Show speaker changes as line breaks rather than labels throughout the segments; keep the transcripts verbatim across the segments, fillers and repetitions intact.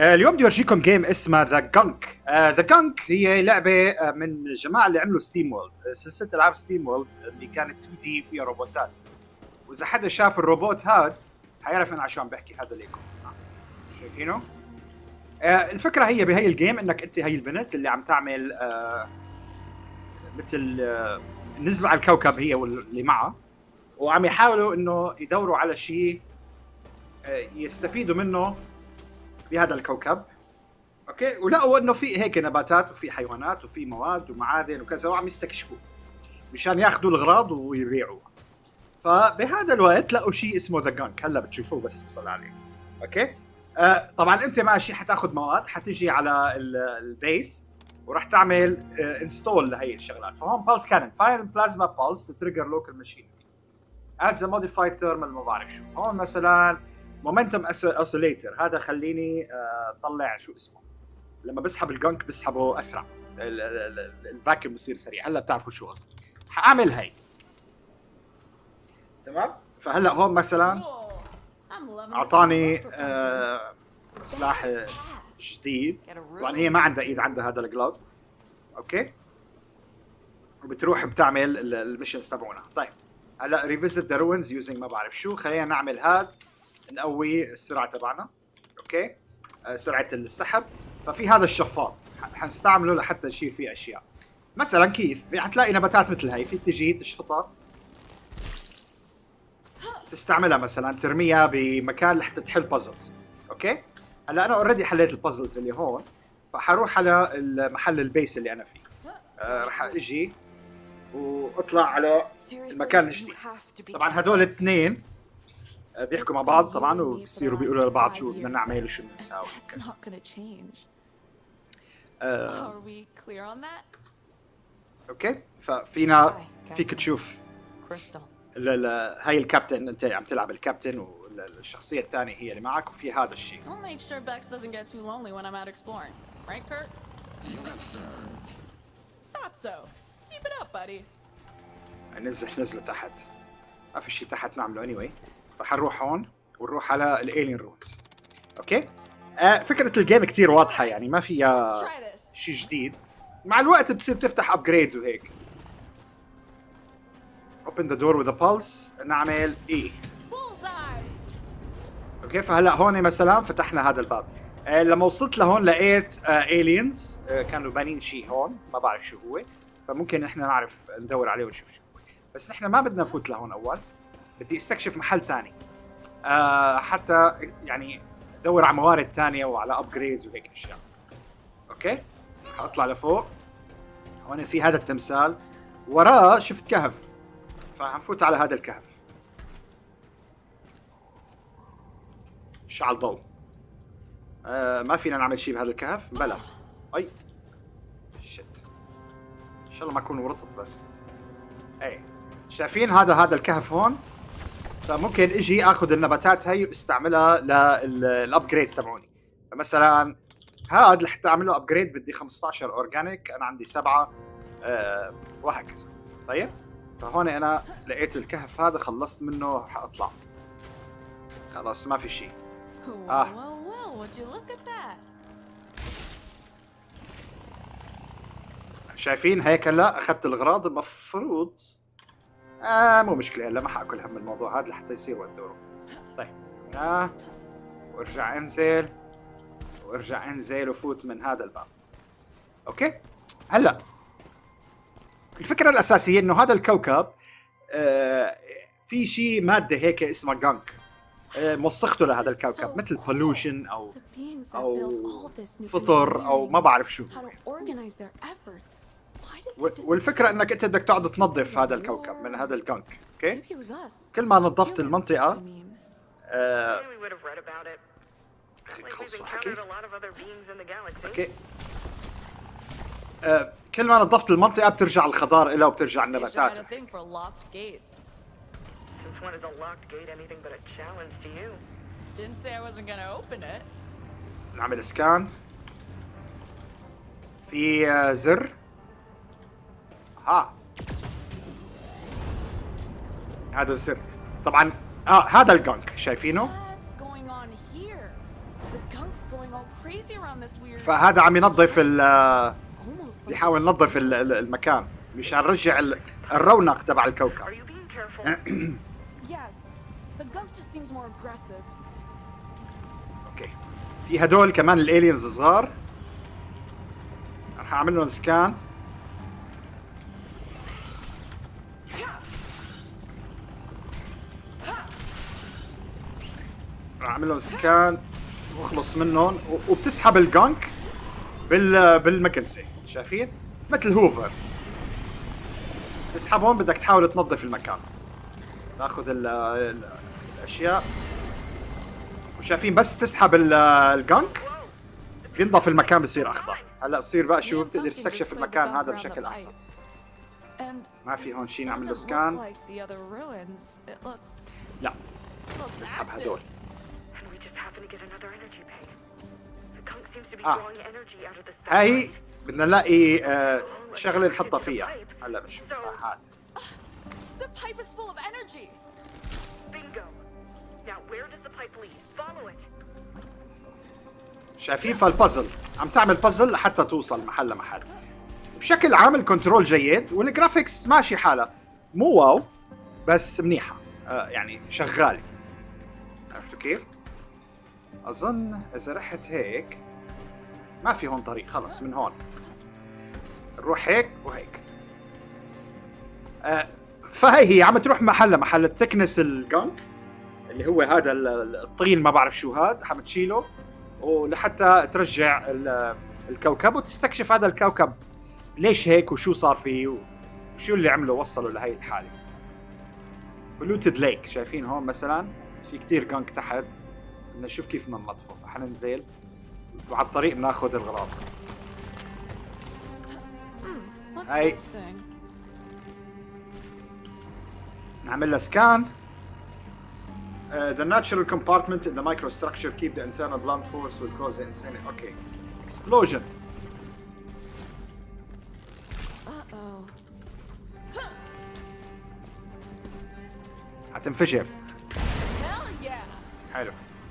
اليوم بدي اورجيكم جيم اسمها ذا جانك. ذا جانك هي لعبه آه، من الجماعه اللي عملوا ستيم وورلد، سلسله العاب ستيم وورلد اللي كانت تو دي فيها روبوتات. واذا حدا شاف الروبوت هاد حيعرف انا عشان بحكي هذا ليكم. شايفينه؟ آه، الفكره هي بهي الجيم انك انت هي البنت اللي عم تعمل آه، مثل آه، نزلوا على الكوكب هي واللي معها، وعم يحاولوا انه يدوروا على شيء آه، يستفيدوا منه بهذا الكوكب. اوكي، ولقوا انه في هيك نباتات وفي حيوانات وفي مواد ومعادن وكذا، وعم يستكشفوا مشان ياخذوا الاغراض ويبيعوها. فبهذا الوقت لقوا شيء اسمه ذا جانك، هلا بتشوفوه بس وصل عليه. اوكي، آه طبعا انت ماشي حتاخذ مواد، حتيجي على البيس وراح تعمل آه انستول لهي الشغلات. فهون بالس كانن فاير بلازما بالس تريجر لوكال ماشين ادز ا موديفايد ثيرمال ما بعرف شو. هون مثلا مومنتم اوسيليتر، هذا خليني اطلع شو اسمه، لما بسحب الجانك بسحبه اسرع، الفاكيوم بصير سريع. هلا بتعرفوا شو قصدي. حاعمل هي تمام. فهلا هون مثلا اعطاني آه سلاح جديد، طبعا هي ما عندها ايد، عندها هذا الجلوف. اوكي، وبتروح بتعمل الميشنز تبعونها. طيب هلا ريفيزيت ذا روينز يوزنج ما بعرف شو. خلينا نعمل هاد، نقوي السرعه تبعنا. اوكي، آه سرعه السحب. ففي هذا الشفاط حنستعمله لحتى نشيل فيه اشياء. مثلا كيف حتلاقي نباتات مثل هاي، فيك تجي تشفطها تستعملها، مثلا ترميها بمكان لحتى تحل بازلز. اوكي، هلا انا اوريدي حليت البازلز اللي هون، فحروح على المحل البيس اللي انا فيه. آه رح اجي واطلع على المكان الجديد. طبعا هدول الاثنين بيحكوا مع بعض طبعا، وبصيروا بيقولوا لبعض شو بدنا نعمل وشو بدنا نساوي وكذا. آه. اوكي، ففينا فيك تشوف هاي الكابتن، انت عم تلعب الكابتن، والشخصيه الثانيه هي اللي معك، وفي هذا الشيء. ننزل نزل تحت، ما في شيء تحت نعمله anyway. فحنروح هون ونروح على الالين رونز. اوكي، آه فكره الجيم كتير واضحه، يعني ما فيها شيء جديد. مع الوقت بتصير تفتح ابجريدز وهيك. open the door with a pulse، نعمل اي. اوكي، فهلا هون مثلا فتحنا هذا الباب. آه لما وصلت لهون لقيت الينز آه آه كانوا بانين شيء هون ما بعرف شو هو، فممكن احنا نعرف ندور عليه ونشوف شو هو. بس نحن ما بدنا نفوت لهون اول، بدي استكشف محل ثاني آه حتى يعني ادور على موارد ثانيه وعلى ابجريدز وهيك اشياء. اوكي، حاطلع لفوق. هون في هذا التمثال، وراه شفت كهف، فحنفوت على هذا الكهف. شعل ضوء. آه ما فينا نعمل شيء بهذا الكهف. بلا اي شت، ان شاء الله ما اكون ورطت. بس اي شايفين هذا هذا الكهف هون، فممكن اجي اخذ النباتات هي واستعملها للابجريد تبعوني. فمثلا هذا لحتى اعمل له ابجريد بدي خمسة عشر اورجانيك، انا عندي سبعة آه وهكذا. طيب، فهون انا لقيت الكهف هذا، خلصت منه، حاطلع خلاص ما في شيء. اه شايفين هيك. هلا اخذت الاغراض المفروض. آه مو مشكلة، هلا ما حاكل هم الموضوع هذا لحتى يصير وقت دوره. طيب آه وارجع انزل وارجع انزل وفوت من هذا الباب. اوكي، هلا الفكرة الأساسية إنه هذا الكوكب آه في شيء مادة هيك اسمها جانك، آه موسخته لهذا الكوكب، مثل بولوشن أو أو فطر أو ما بعرف شو. والفكرة انك انت بدك تقعد تنظف هذا الكوكب من هذا الجانك. اوكي، كل ما نظفت المنطقة آه... خلصوا حكي. اوكي، آه... كل ما نظفت المنطقة بترجع الخضار إلها وبترجع النباتات. نعمل سكان. في آه زر. ها هذا الزر طبعا. اه هذا الجانك شايفينه. فهذا عم ينظف ال يحاول ينظف المكان مشان نرجع الرونق تبع الكوكب. اوكي في هدول كمان الالينز صغار، رح اعمل لهم سكان. رح اعمل لهم سكان واخلص منهم، وبتسحب الجانك بال بالمكنسه، شايفين؟ مثل هوفر تسحبهم، بدك تحاول تنظف المكان. ناخذ ال ال الاشياء، وشايفين بس تسحب الجانك بينضف المكان بصير اخضر. هلا بصير بقى شو بتقدر تستكشف المكان هذا بشكل احسن. ما في هون شيء نعمل له سكان. لا نسحب هدول. اه هاي بدنا نلاقي آه شغله نحطها فيها. هلا بنشوفها. هذا شايفين؟ فالبازل عم تعمل بازل لحتى توصل محل لمحل. بشكل عام الكنترول جيد، والجرافيكس ماشي حالها، مو واو بس منيحه، آه يعني شغاله. عرفتوا كيف؟ اظن اذا رحت هيك ما في هون طريق، خلص من هون نروح هيك وهيك. آه فهي هي عم تروح محل لمحل. تكنس الجانك اللي هو هذا الطين، ما بعرف شو هذا، عم تشيله ولحتى ترجع الكوكب وتستكشف هذا الكوكب ليش هيك وشو صار فيه وشو اللي عمله وصله لهي الحاله. بلوتد ليك شايفين هون مثلا في كتير جانك تحت، بدنا نشوف كيف بدنا ننظفه. فحننزل وعلى الطريق بناخذ الغراض. هاي نعمل لها سكان. Uh, the natural compartment in the microstructure keep the internal blunt force will cause the insane. Okay. Explosion. Uh-oh. هتنفجر. Hell yeah. حلو.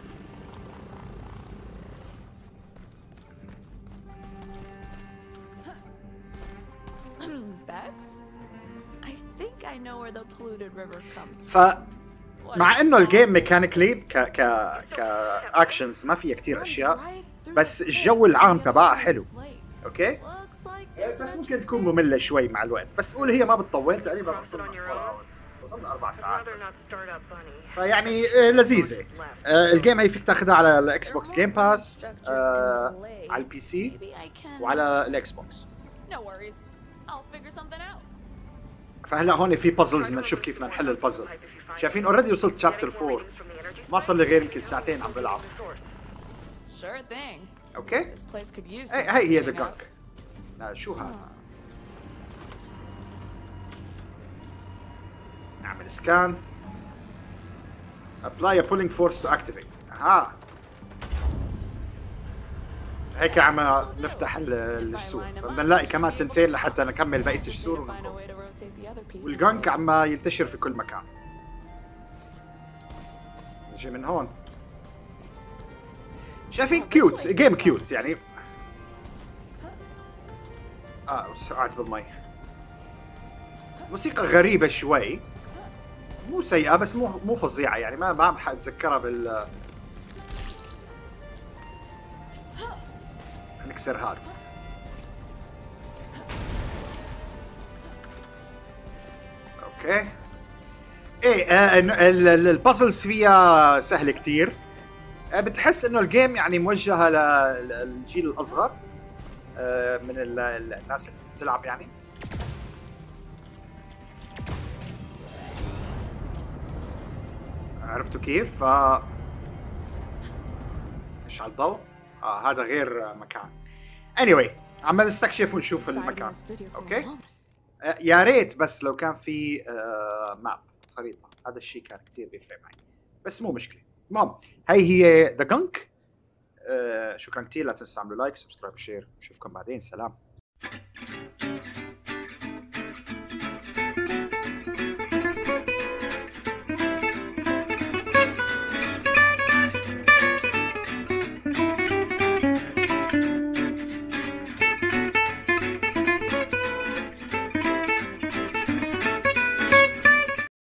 Bex? I think I know where the polluted river comes from.
ف مع انه الجيم ميكانيكلي ك ك كاكشنز ما فيها كثير اشياء، بس الجو العام تبعها حلو. اوكي بس ممكن تكون ممله شوي مع الوقت، بس قول هي ما بتطول، تقريبا وصلنا وصلنا اربع ساعات بس، فيعني لذيذه. الجيم هي فيك تاخذها على الاكس بوكس جيم باس، على البي سي وعلى الاكس بوكس. فهلا هون في بازلز، بدنا نشوف كيف بدنا نحل البازل. شايفين اوريدي وصلت شابتر فور، ما صار لي غير يمكن ساعتين عم بلعب. اوكي هي هي هي ذا جانك. شو هذا؟ نعمل سكان. ابلاي ا بولينج فورس تو اكتيفيت. اها هيك عم نفتح الجسور، بدنا نلاقي كمان تنتين لحتى نكمل بقيه الجسور ونخرج. والجانك عم ينتشر في كل مكان. نجي من هون. شايفين كيوت، جيم كيوت يعني. اه وقعت بالمي. موسيقى غريبة شوي، مو سيئة بس مو مو فظيعة يعني، ما ما عم حاتذكرها بال نكسر هذا. اوكي ايه آه البازلز فيها سهله كتير. آه بتحس انه الجيم يعني موجهه للجيل الاصغر آه من الناس اللي بتلعب يعني. عرفتوا كيف؟ ف اشعل الضوء. اه هذا غير مكان. anyway عم نستكشف ونشوف المكان. اوكي آه يا ريت بس لو كان في آه ماب خريطة، هذا الشيء كان كتير بيفرق معي، بس مو مشكلة. المهم هي هي ذا جانك. آه شكرا كتير، لا تنسوا تعملوا لايك سبسكرايب وشير، نشوفكم بعدين، سلام.